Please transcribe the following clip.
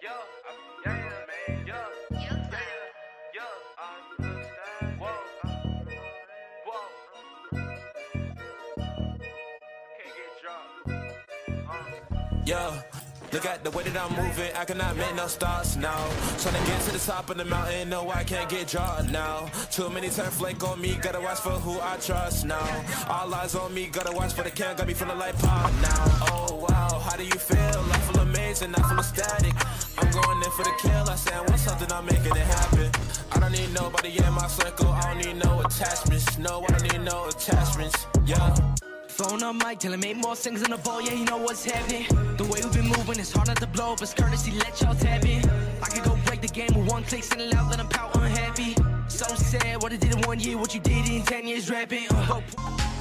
Yo, look at the way that I'm moving, I cannot make no starts now. Trying to get to the top of the mountain, no, I can't get drawn now. Too many turn flake on me, gotta watch for who I trust now. All eyes on me, gotta watch for the count, got me feeling like pop now. Oh wow, how do you feel? I feel amazing, I feel ecstatic. I'm going in for the kill, I say I want something, I'm making it happen. I don't need nobody in my circle, I don't need no attachments. No, I don't need no attachments, yeah. Phone on mic, tell him 8 more things in the vault, yeah, he know what's happening. The way we've been moving, it's hard not to blow up, it's courtesy, let y'all tap in. I could go break the game with one click, send it loud, let him pout unhappy. So sad, what I did in 1 year, what you did in 10 years rapping.